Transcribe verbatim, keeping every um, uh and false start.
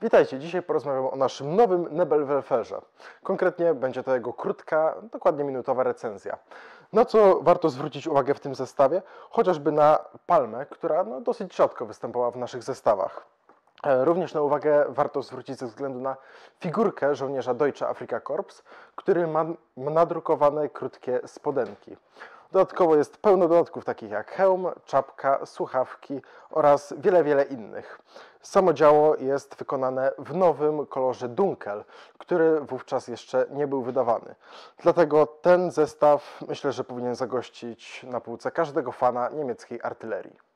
Witajcie, dzisiaj porozmawiamy o naszym nowym Nebelwerferze. Konkretnie będzie to jego krótka, dokładnie minutowa recenzja. Na co warto zwrócić uwagę w tym zestawie? Chociażby na palmę, która no, dosyć rzadko występowała w naszych zestawach. Również na uwagę warto zwrócić ze względu na figurkę żołnierza Deutsche Afrika Korps, który ma nadrukowane krótkie spodenki. Dodatkowo jest pełno dodatków takich jak hełm, czapka, słuchawki oraz wiele, wiele innych. Samo dzieło jest wykonane w nowym kolorze Dunkel, który wówczas jeszcze nie był wydawany. Dlatego ten zestaw myślę, że powinien zagościć na półce każdego fana niemieckiej artylerii.